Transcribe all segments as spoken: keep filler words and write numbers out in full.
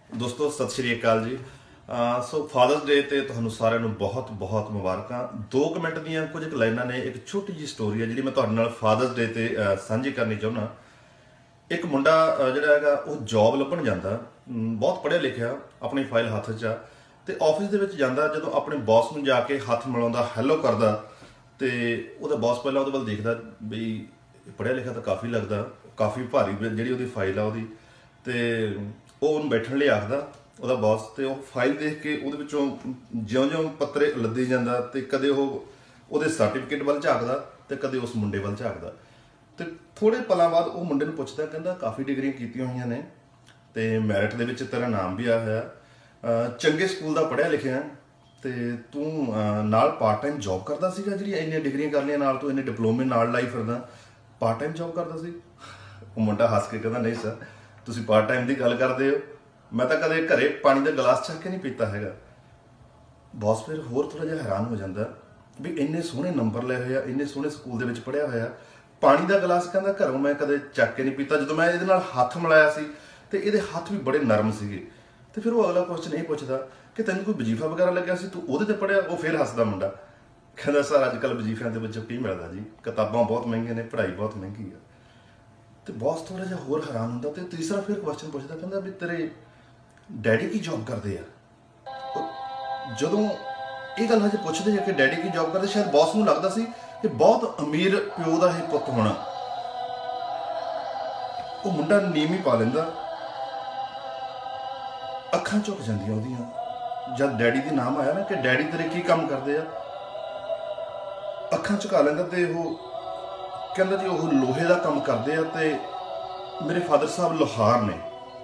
दोस्तों सत श्री अकाल जी। अह सो फादर्स डे ते तुहानू सारिਆਂ ਨੂੰ बहुत बहुत मुबारकां। दो ਕੁ ਮਿੰਟ ਦੀਆਂ ਕੁਝ ਕੁ ਲਾਈਨਾਂ ਨੇ, ਇੱਕ ਛੋਟੀ ਜਿਹੀ ਸਟੋਰੀ ਹੈ ਜਿਹੜੀ ਮੈਂ ਤੁਹਾਡੇ ਨਾਲ ਫਾਦਰਸ ਡੇ ਤੇ ਅਹ, ਸਾਂਝੀ ਕਰਨੀ ਚਾਹੁੰਦਾ। ਇੱਕ ਮੁੰਡਾ ਅਹ, ਜਿਹੜਾ ਹੈਗਾ ਉਹ ਜੌਬ ਲੱਭਣ ਜਾਂਦਾ, ਅਮ, ਬਹੁਤ ਪੜ੍ਹਿਆ ਲਿਖਿਆ, ਆਪਣੀ ਫਾਈਲ ਹੱਥ 'ਚ ਆ ਤੇ ਆਫਿਸ ਦੇ ਵਿੱਚ ਜਾਂਦਾ। ਜਦੋਂ ਆਪਣੇ ਬੌਸ ਨੂੰ ਜਾ ਕੇ ਹੱਥ ਮਿਲਾਉਂਦਾ, ਹੈਲੋ ਕਰਦਾ, ਤੇ ਉਹਦਾ ਬੌਸ ਪਹਿਲਾਂ ਉਹਦੇ ਵੱਲ ਦੇਖਦਾ ਵੀ ਪੜ੍ਹਿਆ ਲਿਖਿਆ ਤਾਂ ਕਾਫੀ ਲੱਗਦਾ, ਕਾਫੀ ਭਾਰੀ ਜਿਹੜੀ ਉਹਦੀ ਫਾਈਲ ਆ ਉਹਦੀ, ਤੇ ਉਹ ਉਹਨੂੰ ਬੈਠਣ ਲਈ ਆਖਦਾ ਉਹਦਾ ਬੌਸ। ਤੇ ਉਹ ਫਾਈਲ ਦੇਖ ਕੇ ਉਹਦੇ ਵਿੱਚੋਂ ਜਿਉਂ-ਜਿਉਂ ਪੱਤਰੇ ਲੱਦੀ ਜਾਂਦਾ ਤੇ ਕਦੇ ਉਹ ਉਹਦੇ ਸਰਟੀਫਿਕੇਟ ਵੱਲ ਝਾਕਦਾ ਤੇ ਕਦੇ ਉਸ ਮੁੰਡੇ ਵੱਲ ਝਾਕਦਾ। ਤੇ ਥੋੜੇ ਪਲਾਂ ਬਾਅਦ ਉਹ ਮੁੰਡੇ ਨੂੰ ਪੁੱਛਦਾ, ਕਹਿੰਦਾ ਕਾਫੀ ਡਿਗਰੀਆਂ ਕੀਤੀਆਂ ਹੋਈਆਂ ਨੇ ਤੇ ਮੈਰਿਟ ਦੇ ਵਿੱਚ ਤੇਰਾ ਨਾਮ ਵੀ ਆਇਆ ਹੋਇਆ, ਚੰਗੇ ਸਕੂਲ ਦਾ ਪੜ੍ਹਿਆ ਲਿਖਿਆ, ਤੇ ਤੂੰ ਨਾਲ ਪਾਰਟ ਟਾਈਮ ਜੌਬ ਕਰਦਾ ਸੀਗਾ, ਜਿਹੜੀਆਂ ਇੰਨੀਆਂ ਡਿਗਰੀਆਂ ਕਰ ਲਈਆਂ, ਨਾਲ ਤੂੰ ਇੰਨੇ ਡਿਪਲੋਮੇ ਨਾਲ ਲਾਈ ਫਿਰਦਾ, ਪਾਰਟ ਟਾਈਮ ਜੌਬ ਕਰਦਾ ਸੀ? ਉਹ ਮੁੰਡਾ ਹੱਸ ਕੇ ਕਹਿੰਦਾ, ਨਹੀਂ ਸਰ, ਤੁਸੀਂ ਪਾਰਟ ਟਾਈਮ ਦੀ ਗੱਲ ਕਰਦੇ ਹੋ, ਮੈਂ ਤਾਂ ਕਦੇ ਘਰੇ ਪਾਣੀ ਦਾ ਗਲਾਸ ਚੱਕ ਕੇ ਨਹੀਂ ਪੀਤਾ ਹੈਗਾ। ਬੌਸ ਫਿਰ ਹੋਰ ਥੋੜਾ ਜਿਹਾ ਹੈਰਾਨ ਹੋ ਜਾਂਦਾ ਵੀ ਇੰਨੇ ਸੋਹਣੇ ਨੰਬਰ ਲਏ ਹੋਏ ਆ, ਇੰਨੇ ਸੋਹਣੇ ਸਕੂਲ ਦੇ ਵਿੱਚ ਪੜ੍ਹਿਆ ਹੋਇਆ, ਪਾਣੀ ਦਾ ਗਲਾਸ ਕਹਿੰਦਾ ਘਰੋਂ ਮੈਂ ਕਦੇ ਚੱਕ ਕੇ ਨਹੀਂ ਪੀਤਾ। ਜਦੋਂ ਮੈਂ ਇਹਦੇ ਨਾਲ ਹੱਥ ਮਿਲਾਇਆ ਸੀ ਤੇ ਇਹਦੇ ਹੱਥ ਵੀ ਬੜੇ ਨਰਮ ਸੀਗੇ। ਤੇ ਫਿਰ ਉਹ ਅਗਲਾ ਕੁਐਸਚਨ ਇਹ ਪੁੱਛਦਾ ਕਿ ਤੈਨੂੰ ਕੋਈ ਵਜ਼ੀਫਾ ਵਗੈਰਾ ਲੱਗਿਆ ਸੀ, ਤੂੰ ਉਹਦੇ ਤੇ ਪੜ੍ਹਿਆ? ਉਹ ਫਿਰ ਹੱਸਦਾ ਮੁੰਡਾ, ਕਹਿੰਦਾ ਸਰ ਅੱਜ ਕੱਲ੍ਹ ਵਜ਼ੀਫਿਆਂ ਦੇ ਵਿੱਚੋਂ ਕੀ ਮਿਲਦਾ ਜੀ, ਕਿਤਾਬਾਂ ਬਹੁਤ ਮਹਿੰਗੀਆਂ ਨੇ, ਪੜ੍ਹਾਈ ਬਹੁਤ ਮਹਿੰਗੀ ਆ। ਤੇ ਬੌਸ ਥੋੜਾ ਜਿਹਾ ਹੋਰ ਹੈਰਾਨ ਹੁੰਦਾ ਤੇ ਤੀਸਰਾ ਫਿਰ ਕੁਐਸਚਨ ਪੁੱਛਦਾ, ਕਹਿੰਦਾ ਵੀ ਤੇਰੇ ਡੈਡੀ ਕੀ ਜੌਬ ਕਰਦੇ ਆ? ਜਦੋਂ ਇਹ ਗੱਲ ਹਜੇ ਪੁੱਛਦੇ ਆ ਕਿ ਡੈਡੀ ਕੀ ਜੌਬ ਕਰਦੇ, ਸ਼ਾਇਦ ਬੌਸ ਨੂੰ ਲੱਗਦਾ ਸੀ ਕਿ ਬਹੁਤ ਅਮੀਰ ਪਿਓ ਦਾ ਇਹ ਪੁੱਤ ਹੋਣਾ। ਉਹ ਮੁੰਡਾ ਨੀਵੀਂ ਪਾ ਲੈਂਦਾ, ਅੱਖਾਂ ਝੁਕ ਜਾਂਦੀਆਂ ਉਹਦੀਆਂ ਜਦ ਡੈਡੀ ਦੇ ਨਾਮ ਆਇਆ ਨਾ ਕਿ ਡੈਡੀ ਤੇਰੇ ਕੀ ਕੰਮ ਕਰਦੇ ਆ, ਅੱਖਾਂ ਝੁਕਾ ਲੈਂਦਾ। ਤੇ ਉਹ ਕਹਿੰਦਾ ਜੀ ਉਹ ਲੋਹੇ ਦਾ ਕੰਮ ਕਰਦੇ ਆ ਤੇ ਮੇਰੇ ਫਾਦਰ ਸਾਹਿਬ ਲੋਹਾਰ ਨੇ।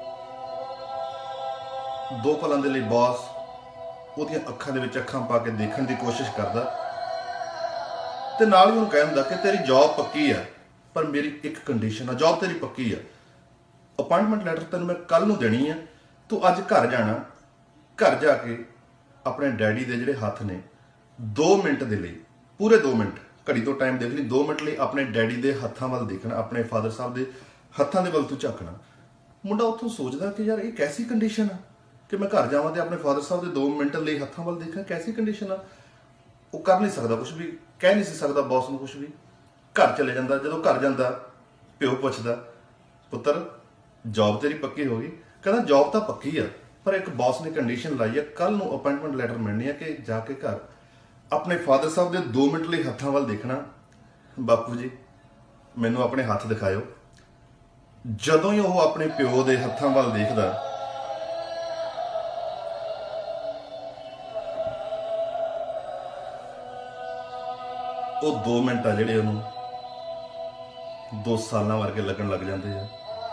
ਦੋ ਪਲਾਂ ਦੇ ਲਈ ਬੌਸ ਉਹਦੀਆਂ ਅੱਖਾਂ ਦੇ ਵਿੱਚ ਅੱਖਾਂ ਪਾ ਕੇ ਦੇਖਣ ਦੀ ਕੋਸ਼ਿਸ਼ ਕਰਦਾ ਤੇ ਨਾਲ ਹੀ ਉਹਨੂੰ ਕਹਿੰਦਾ ਕਿ ਤੇਰੀ ਜੌਬ ਪੱਕੀ ਆ, ਪਰ ਮੇਰੀ ਇੱਕ ਕੰਡੀਸ਼ਨ ਆ। ਜੌਬ ਤੇਰੀ ਪੱਕੀ ਆ, ਅਪਾਇੰਟਮੈਂਟ ਲੈਟਰ ਤੈਨੂੰ ਮੈਂ ਕੱਲ ਨੂੰ ਦੇਣੀ ਆ, ਤੂੰ ਅੱਜ ਘਰ ਜਾਣਾ, ਘਰ ਜਾ ਕੇ ਆਪਣੇ ਡੈਡੀ ਦੇ ਜਿਹੜੇ ਹੱਥ ਨੇ ਦੋ ਮਿੰਟ ਦੇ ਲਈ, ਪੂਰੇ ਦੋ ਮਿੰਟ, ਘੜੀ ਤੋਂ ਟਾਈਮ ਦੇਖ ਲਈ, ਦੋ ਮਿੰਟ ਲਈ ਆਪਣੇ ਡੈਡੀ ਦੇ ਹੱਥਾਂ ਵੱਲ ਦੇਖਣਾ, ਆਪਣੇ ਫਾਦਰ ਸਾਹਿਬ ਦੇ ਹੱਥਾਂ ਦੇ ਵੱਲ ਤੂੰ ਝਾਕਣਾ। ਮੁੰਡਾ ਉੱਥੋਂ ਸੋਚਦਾ ਕਿ ਯਾਰ ਇਹ ਕੈਸੀ ਕੰਡੀਸ਼ਨ ਆ ਕਿ ਮੈਂ ਘਰ ਜਾਵਾਂ ਤੇ ਆਪਣੇ ਫਾਦਰ ਸਾਹਿਬ ਦੇ ਦੋ ਮਿੰਟ ਲਈ ਹੱਥਾਂ ਵੱਲ ਦੇਖਾਂ, ਕੈਸੀ ਕੰਡੀਸ਼ਨ ਆ। ਉਹ ਕਰ ਨਹੀਂ ਸਕਦਾ ਕੁਝ ਵੀ, ਕਹਿ ਨਹੀਂ ਸੀ ਸਕਦਾ ਬੌਸ ਨੂੰ ਕੁਝ ਵੀ। ਘਰ ਚਲੇ ਜਾਂਦਾ। ਜਦੋਂ ਘਰ ਜਾਂਦਾ ਪਿਓ ਪੁੱਛਦਾ, ਪੁੱਤਰ ਜੌਬ ਤੇਰੀ ਪੱਕੀ ਹੋ ਗਈ? ਕਹਿੰਦਾ ਜੌਬ ਤਾਂ ਪੱਕੀ ਆ, ਪਰ ਇੱਕ ਬੌਸ ਨੇ ਕੰਡੀਸ਼ਨ ਲਾਈ ਆ, ਕੱਲ ਨੂੰ ਅਪਾਇੰਟਮੈਂਟ ਲੈਟਰ ਮਿਲਣੀ ਆ ਕਿ ਜਾ ਕੇ ਘਰ ਆਪਣੇ ਫਾਦਰ ਸਾਹਿਬ ਦੇ ਦੋ ਮਿੰਟ ਲਈ ਹੱਥਾਂ ਵੱਲ ਦੇਖਣਾ। ਬਾਪੂ ਜੀ ਮੈਨੂੰ ਆਪਣੇ ਹੱਥ ਦਿਖਾਇਓ। ਜਦੋਂ ਹੀ ਉਹ ਆਪਣੇ ਪਿਓ ਦੇ ਹੱਥਾਂ ਵੱਲ ਦੇਖਦਾ, ਉਹ ਦੋ ਮਿੰਟ ਆ ਜਿਹੜੇ ਉਹਨੂੰ ਦੋ ਸਾਲਾਂ ਵਰਗੇ ਲੱਗਣ ਲੱਗ ਜਾਂਦੇ ਆ।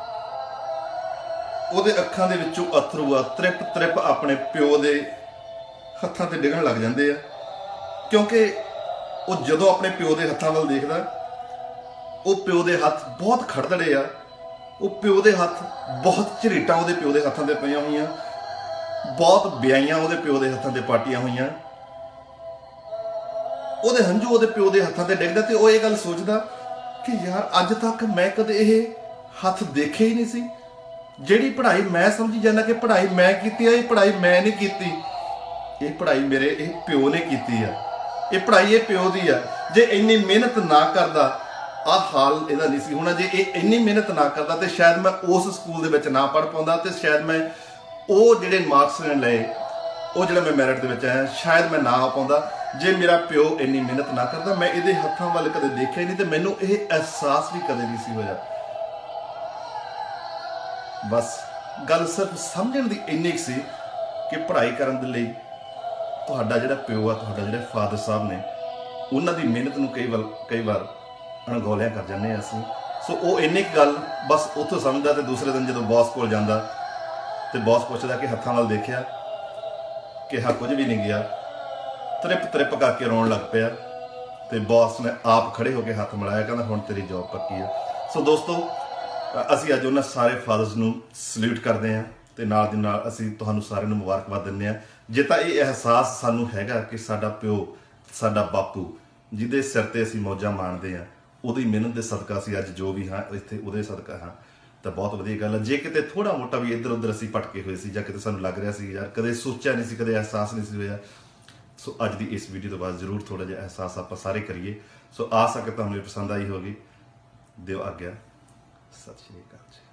ਉਹਦੇ ਅੱਖਾਂ ਦੇ ਵਿੱਚੋਂ ਅਥਰੂ ਆ, ਤ੍ਰਿਪ ਤ੍ਰਿਪ ਆਪਣੇ ਪਿਓ ਦੇ ਹੱਥਾਂ ਤੇ ਡਿੱਗਣ ਲੱਗ ਜਾਂਦੇ ਆ, ਕਿਉਂਕਿ ਉਹ ਜਦੋਂ ਆਪਣੇ ਪਿਓ ਦੇ ਹੱਥਾਂ ਵੱਲ ਦੇਖਦਾ, ਉਹ ਪਿਓ ਦੇ ਹੱਥ ਬਹੁਤ ਖੜਦੜੇ ਆ, ਉਹ ਪਿਓ ਦੇ ਹੱਥ ਬਹੁਤ ਝਰੀਟਾਂ ਉਹਦੇ ਪਿਓ ਦੇ ਹੱਥਾਂ ਤੇ ਪਈਆਂ ਹੋਈਆਂ, ਬਹੁਤ ਵਿਆਈਆਂ ਉਹਦੇ ਪਿਓ ਦੇ ਹੱਥਾਂ ਤੇ ਪਾਟੀਆਂ ਹੋਈਆਂ, ਉਹਦੇ ਹੰਝੂ ਉਹਦੇ ਪਿਓ ਦੇ ਹੱਥਾਂ ਤੇ ਡਿੱਗਦਾ। ਤੇ ਉਹ ਇਹ ਗੱਲ ਸੋਚਦਾ ਕਿ ਯਾਰ ਅੱਜ ਤੱਕ ਮੈਂ ਕਦੇ ਇਹ ਹੱਥ ਦੇਖੇ ਹੀ ਨਹੀਂ ਸੀ। ਜਿਹੜੀ ਪੜ੍ਹਾਈ ਮੈਂ ਸਮਝੀ ਜਾਂਦਾ ਕਿ ਪੜ੍ਹਾਈ ਮੈਂ ਕੀਤੀ ਆ, ਇਹ ਪੜ੍ਹਾਈ ਮੈਂ ਨਹੀਂ ਕੀਤੀ, ਇਹ ਪੜ੍ਹਾਈ ਮੇਰੇ ਇਹ ਪਿਓ ਨੇ ਕੀਤੀ ਆ, ਇਹ ਪੜ੍ਹਾਈ ਇਹ ਪਿਓ ਦੀ ਆ। ਜੇ ਇੰਨੀ ਮਿਹਨਤ ਨਾ ਕਰਦਾ ਆਹ ਹਾਲ ਇਹਦਾ ਨਹੀਂ ਸੀ ਹੋਣਾ। ਜੇ ਇਹ ਇੰਨੀ ਮਿਹਨਤ ਨਾ ਕਰਦਾ ਤੇ ਸ਼ਾਇਦ ਮੈਂ ਉਸ ਸਕੂਲ ਦੇ ਵਿੱਚ ਨਾ ਪੜ੍ਹ ਪਾਉਂਦਾ, ਤੇ ਸ਼ਾਇਦ ਮੈਂ ਉਹ ਜਿਹੜੇ ਮਾਰਕਸ ਨੇ ਲਏ, ਉਹ ਜਿਹੜਾ ਮੈਂ ਮੈਰਿਟ ਦੇ ਵਿੱਚ ਆਇਆ, ਸ਼ਾਇਦ ਮੈਂ ਨਾ ਆ ਪਾਉਂਦਾ। ਜੇ ਮੇਰਾ ਪਿਓ ਇੰਨੀ ਮਿਹਨਤ ਨਾ ਕਰਦਾ, ਮੈਂ ਇਹਦੇ ਹੱਥਾਂ ਵੱਲ ਕਦੇ ਦੇਖਿਆ ਹੀ ਨਹੀਂ ਤੇ ਮੈਨੂੰ ਇਹ ਅਹਿਸਾਸ ਵੀ ਕਦੇ ਨਹੀਂ ਸੀ ਹੋਇਆ। ਬਸ ਗੱਲ ਸਿਰਫ ਸਮਝਣ ਦੀ ਇੰਨੀ ਸੀ ਕਿ ਪੜ੍ਹਾਈ ਕਰਨ ਦੇ ਲਈ ਤੁਹਾਡਾ ਜਿਹੜਾ ਪਿਓ ਆ, ਤੁਹਾਡਾ ਜਿਹੜੇ ਫਾਦਰ ਸਾਹਿਬ ਨੇ, ਉਹਨਾਂ ਦੀ ਮਿਹਨਤ ਨੂੰ ਕਈ ਵਾਰ ਕਈ ਵਾਰ ਅਣਗੌਲਿਆਂ ਕਰ ਜਾਂਦੇ ਹਾਂ ਅਸੀਂ। ਸੋ ਉਹ ਇੰਨੀ ਕੁ ਗੱਲ ਬਸ ਉੱਥੋਂ ਸਮਝਦਾ। ਤੇ ਦੂਸਰੇ ਦਿਨ ਜਦੋਂ ਬੌਸ ਕੋਲ ਜਾਂਦਾ ਤੇ ਬੌਸ ਪੁੱਛਦਾ ਕਿ ਹੱਥਾਂ ਵੱਲ ਦੇਖਿਆ? ਕਿਹਾ ਕੁਝ ਵੀ ਨਹੀਂ ਗਿਆ, ਤ੍ਰਿਪ ਤ੍ਰਿਪ ਕਰਕੇ ਰੋਣ ਲੱਗ ਪਿਆ। ਤੇ ਬੌਸ ਨੇ ਆਪ ਖੜੇ ਹੋ ਕੇ ਹੱਥ ਮਿਲਾਇਆ, ਕਹਿੰਦਾ ਹੁਣ ਤੇਰੀ ਜੌਬ ਪੱਕੀ ਆ। ਸੋ ਦੋਸਤੋ, ਅਸੀਂ ਅੱਜ ਉਹਨਾਂ ਸਾਰੇ ਫਾਦਰਸ ਨੂੰ ਸਲੂਟ ਕਰਦੇ ਹਾਂ ਤੇ ਨਾਲ ਦੀ ਨਾਲ ਅਸੀਂ ਤੁਹਾਨੂੰ ਸਾਰਿਆਂ ਨੂੰ ਮੁਬਾਰਕਬਾਦ ਦਿੰਦੇ ਹਾਂ। ਜੇ ਤਾਂ ਇਹ ਅਹਿਸਾਸ ਸਾਨੂੰ ਹੈਗਾ ਕਿ ਸਾਡਾ ਪਿਓ, ਸਾਡਾ ਬਾਪੂ ਜਿਹਦੇ ਸਿਰ ਤੇ ਅਸੀਂ ਮੌਜਾਂ ਮਾਣਦੇ ਹਾਂ, ਉਹਦੀ ਮਿਹਨਤ ਦੇ ਸਦਕਾ ਅਸੀਂ ਅੱਜ ਜੋ ਵੀ ਹਾਂ ਇੱਥੇ ਉਹਦੇ ਸਦਕਾ ਹਾਂ। ਤਾਂ ਬਹੁਤ ਵਧੀਆ ਗੱਲ ਹੈ। ਜੇ ਕਿਤੇ ਥੋੜਾ ਮੋਟਾ ਵੀ ਇੱਧਰ ਉੱਧਰ ਅਸੀਂ ਭਟਕੇ ਹੋਏ ਸੀ ਜਾਂ ਕਿਤੇ ਸਾਨੂੰ ਲੱਗ ਰਿਹਾ ਸੀ ਯਾਰ ਕਦੇ ਸੋਚਿਆ ਨਹੀਂ ਸੀ, ਕਦੇ ਅਹਿਸਾਸ ਨਹੀਂ ਸੀ ਹੋਇਆ, ਸੋ ਅੱਜ ਦੀ ਇਸ ਵੀਡੀਓ ਤੋਂ ਬਾਅਦ ਜ਼ਰੂਰ ਥੋੜਾ ਜਿਹਾ ਅਹਿਸਾਸ ਆਪਾਂ ਸਾਰੇ ਕਰੀਏ। ਸੋ ਆਸ ਆ ਕਿ ਤੁਹਾਨੂੰ ਇਹ ਪਸੰਦ ਆਈ ਹੋਗੀ। ਦਿਓ ਆਗਿਆ। ਸਤਿ ਸ਼੍ਰੀ ਅਕਾਲ ਜੀ।